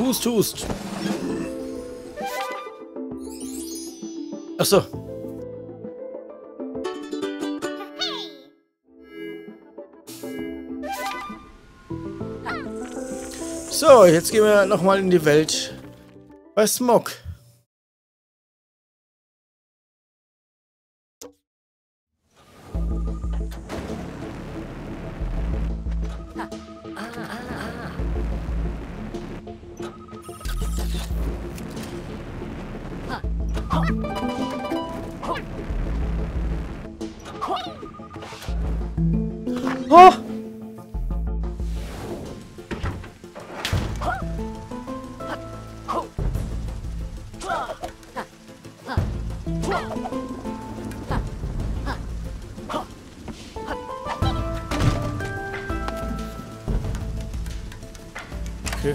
Hust, hust. Ach so. So, jetzt gehen wir nochmal in die Welt bei Smog. Oh! Okay.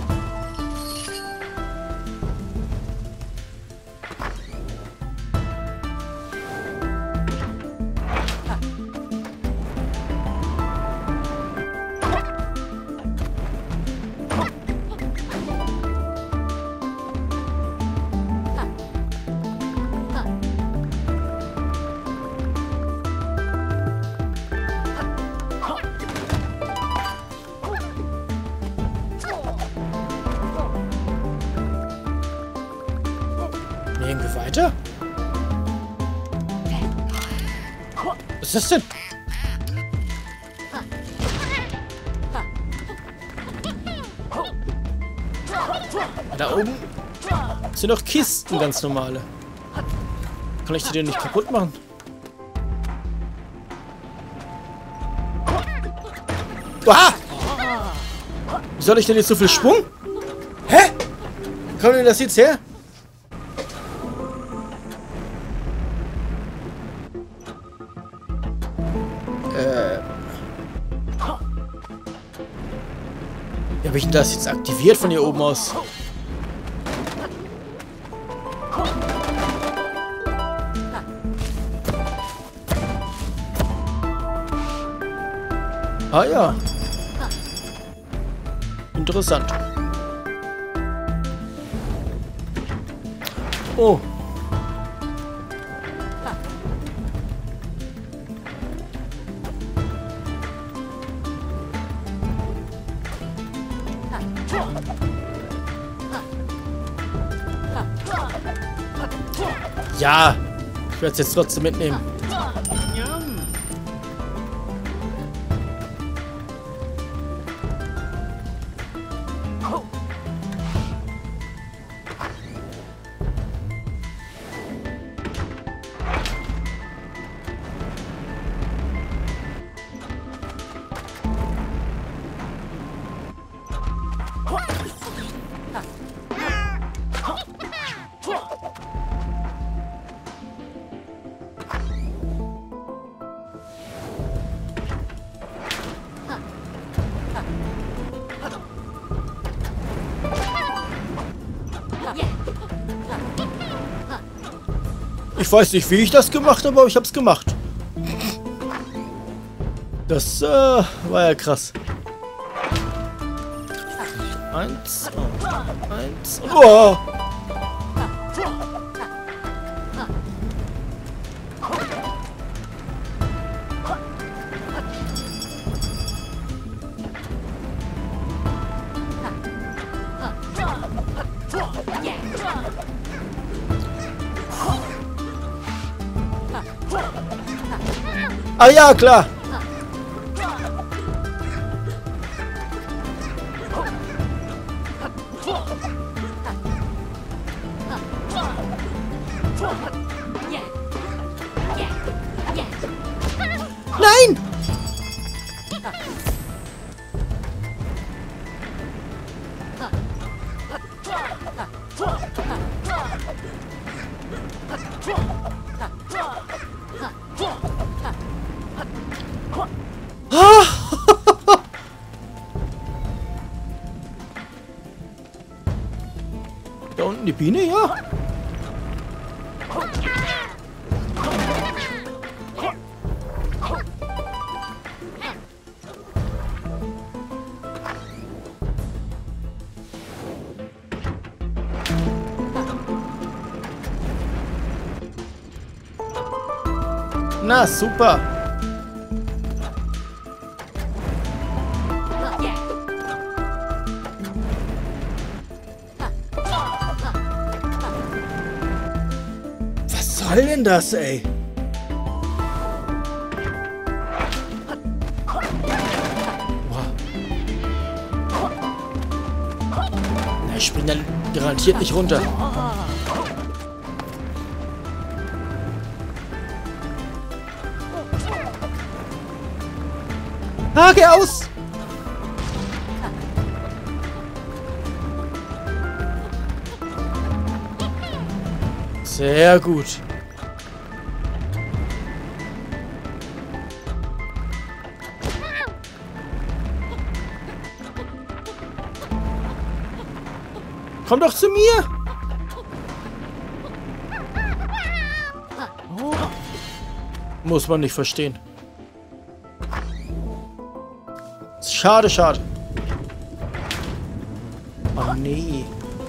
Gehen wir weiter? Was ist das denn? Da oben sind doch Kisten, ganz normale. Kann ich die denn nicht kaputt machen? Ah! Wie soll ich denn jetzt so viel Schwung? Hä? Wo kommt denn das jetzt her? Wie habe ich denn das jetzt aktiviert von hier oben aus? Ah ja. Interessant. Oh. Ja, ich werde es jetzt trotzdem mitnehmen. Ich weiß nicht, wie ich das gemacht habe, aber ich habe es gemacht. Das war ja krass. Eins. Oh! Ah ja, klar. Nein! Da unten die Biene, ja. Na, super. Was soll denn das, ey? Ich spring dann garantiert nicht runter. Ah, geh aus! Sehr gut. Komm doch zu mir! Muss man nicht verstehen. Schade, schade. Oh nee.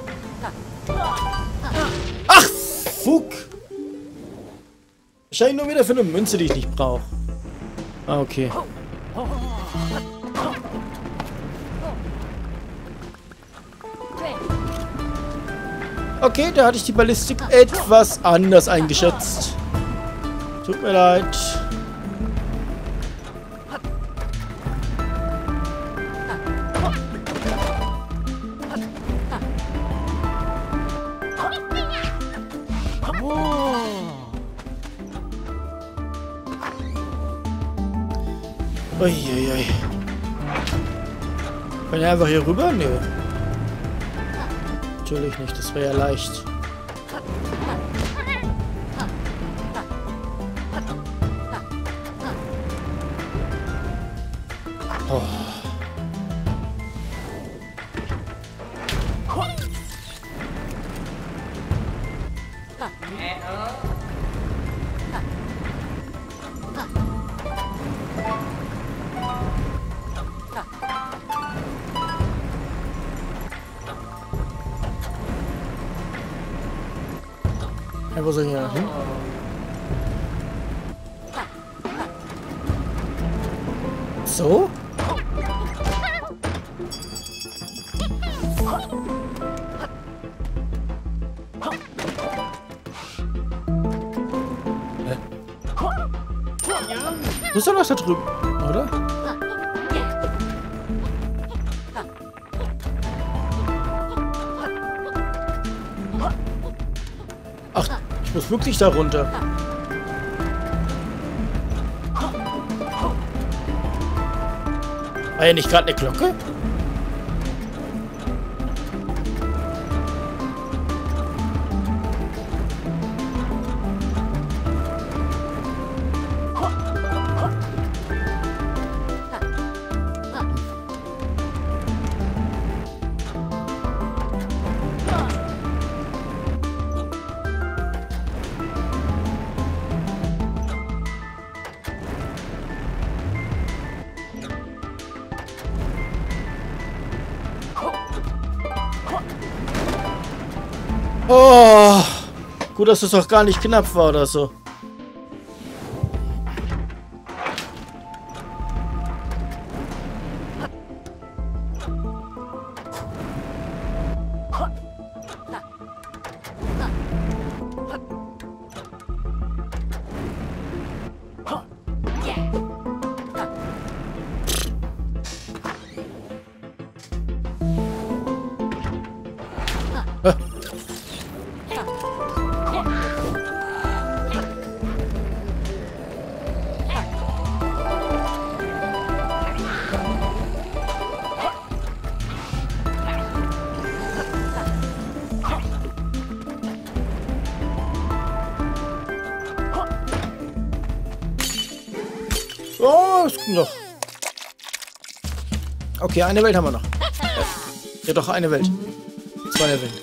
Ach, fuck! Wahrscheinlich nur wieder für eine Münze, die ich nicht brauche. Ah, okay. Okay, da hatte ich die Ballistik etwas anders eingeschätzt. Tut mir leid. Uiuiui. Kann ich einfach hier rüber? Nö. Natürlich nicht, das wäre ja leicht. Oh. Ja, wo soll ich hier hin? So? Du bist doch noch da drüben, oder? Ach, ich muss wirklich da runter. War ja nicht gerade eine Glocke? Oh, gut, dass es doch gar nicht knapp war oder so. Oh, es ging noch. Okay, eine Welt haben wir noch. Ja, doch, eine Welt. Zwei Welt.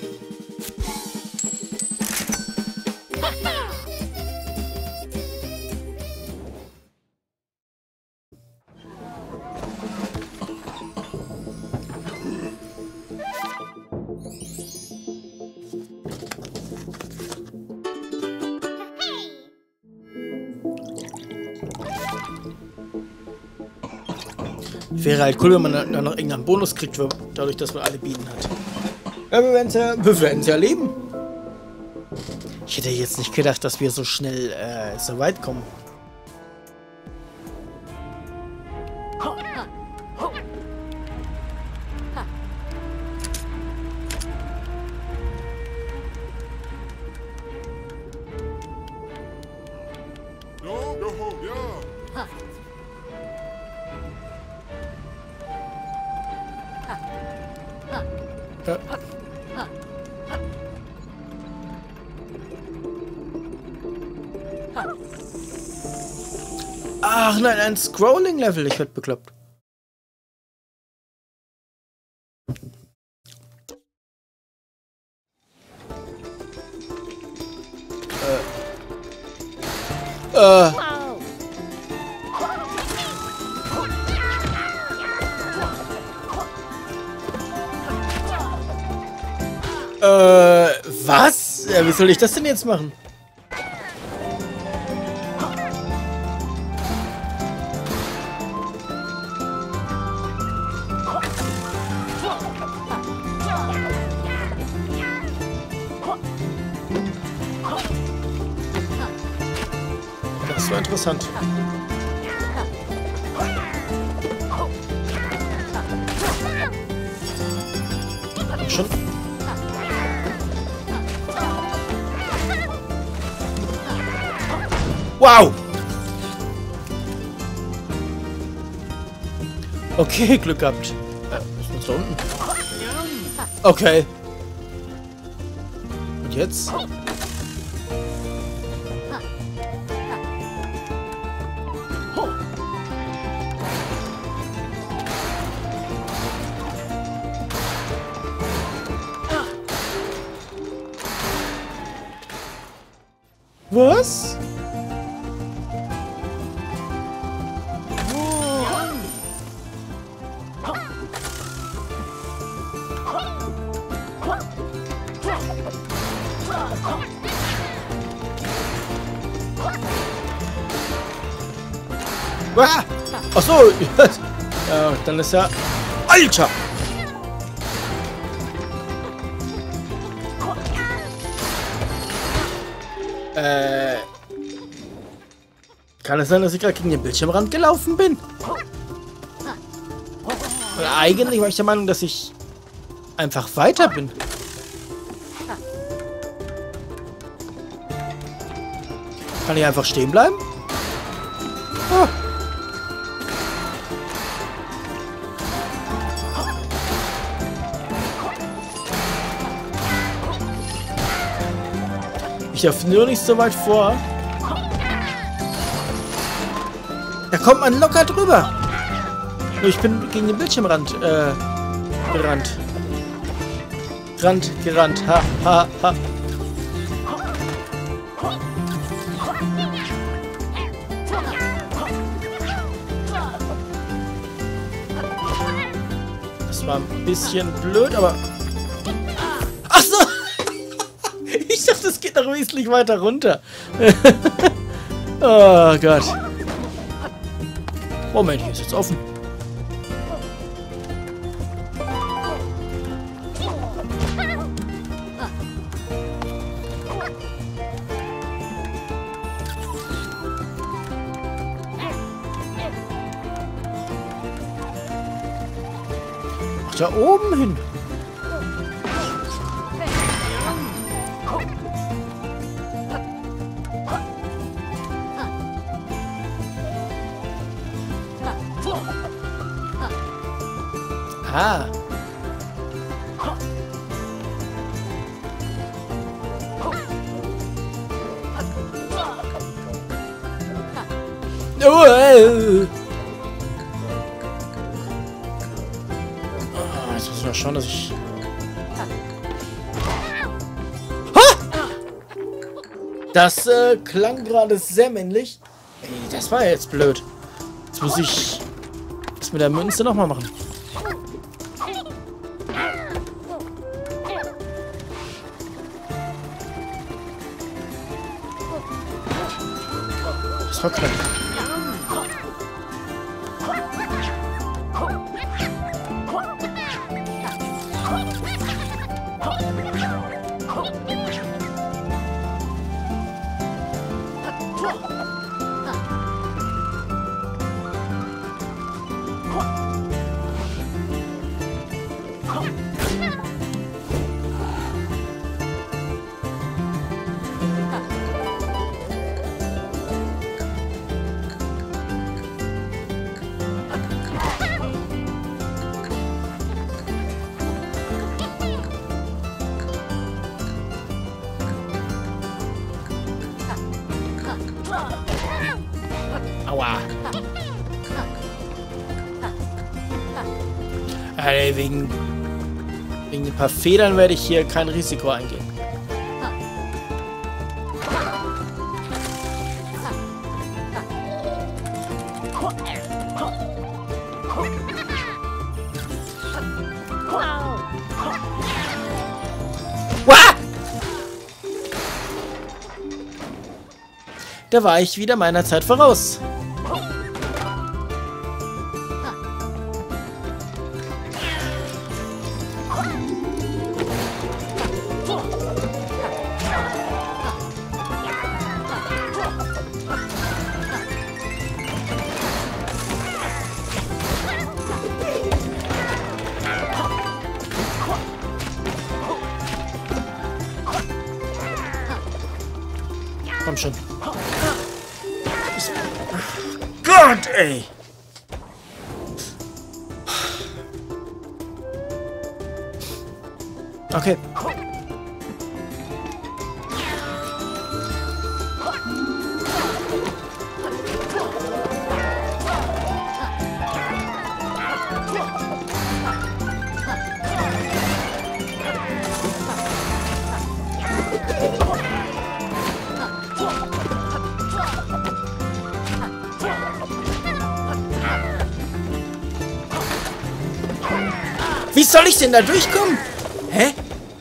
Wäre halt cool, wenn man dann noch irgendeinen Bonus kriegt, dadurch, dass man alle Bienen hat. Ja, wir werden es ja erleben. Ich hätte jetzt nicht gedacht, dass wir so schnell so weit kommen. Ach nein, ein Scrolling-Level. Ich werd bekloppt. Was? Wie soll ich das denn jetzt machen? Das war interessant. Schon. Wow! Okay, Glück gehabt. Was ist da unten? Okay. Und jetzt? Was? Ah! Ach so. Ja, dann ist ja... Alter! Kann es sein, dass ich gerade gegen den Bildschirmrand gelaufen bin? Weil eigentlich war ich der Meinung, dass ich einfach weiter bin. Kann ich einfach stehen bleiben? Oh. Ich darf nur nicht so weit vor. Da kommt man locker drüber. Nur ich bin gegen den Bildschirmrand gerannt. Gerannt. Ha, ha, ha. Das war ein bisschen blöd, aber... Ach so! Ich dachte, es geht noch wesentlich weiter runter. Oh Gott. Moment, hier ist jetzt offen. Ach, da oben hin. Ah. Jetzt muss ich mal schauen, dass ich... Das klang gerade sehr männlich. Ey, das war jetzt blöd. Jetzt muss ich das mit der Münze nochmal machen. Das war knapp. Aua. Wegen ein paar Federn werde ich hier kein Risiko eingehen. Wah! Da war ich wieder meiner Zeit voraus. Komm schon. Gott, ey! Okay. Wie soll ich denn da durchkommen? Hä?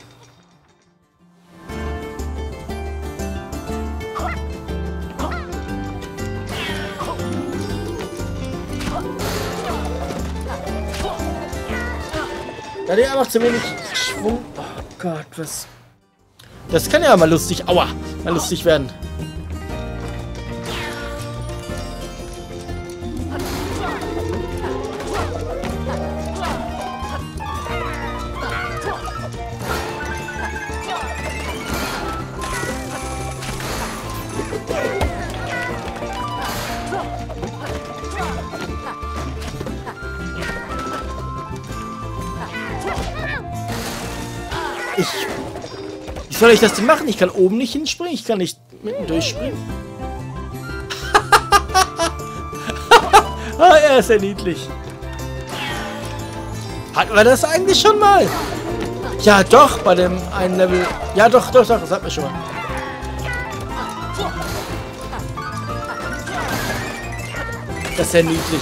Da hat er einfach zu wenig Schwung. Oh Gott, was... Das kann ja mal lustig... Aua! Mal lustig werden. Wie soll ich das denn machen? Ich kann oben nicht hinspringen. Ich kann nicht mitten durchspringen. Ah, er ist ja niedlich. Hatten wir das eigentlich schon mal? Ja, doch, bei dem einen Level. Ja, doch, das hatten wir schon mal. Das ist ja niedlich.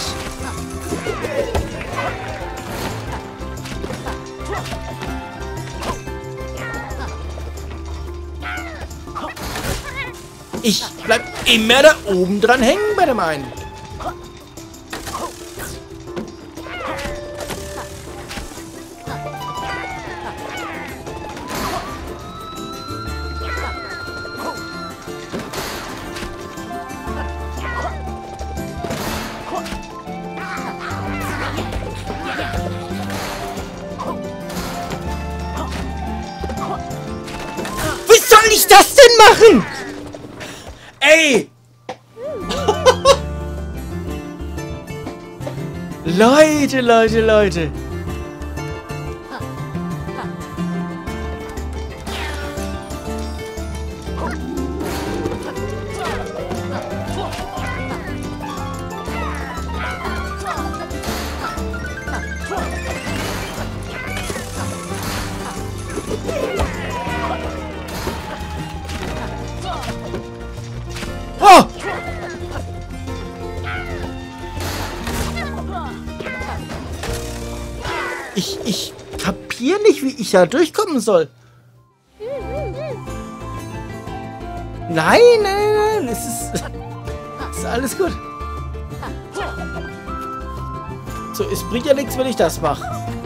Ich bleib immer da oben dran hängen bei dem einen. Wie soll ich das denn machen? Ey! Leute. Oh! Ich kapiere nicht, wie ich da durchkommen soll. Nein. Es ist alles gut. So, es bringt ja nichts, wenn ich das mache.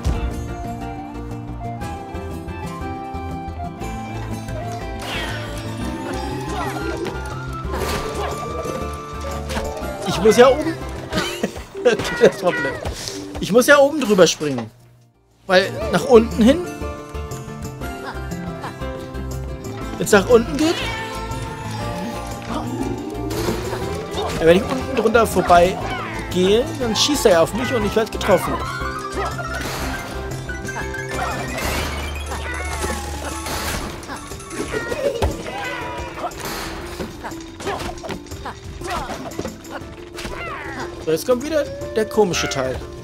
Ich muss ja oben... Das Problem. Ich muss ja oben drüber springen. Weil nach unten hin... Wenn es nach unten geht... Ja, wenn ich unten drunter vorbei gehe, dann schießt er ja auf mich und ich werde getroffen. So, jetzt kommt wieder der komische Teil.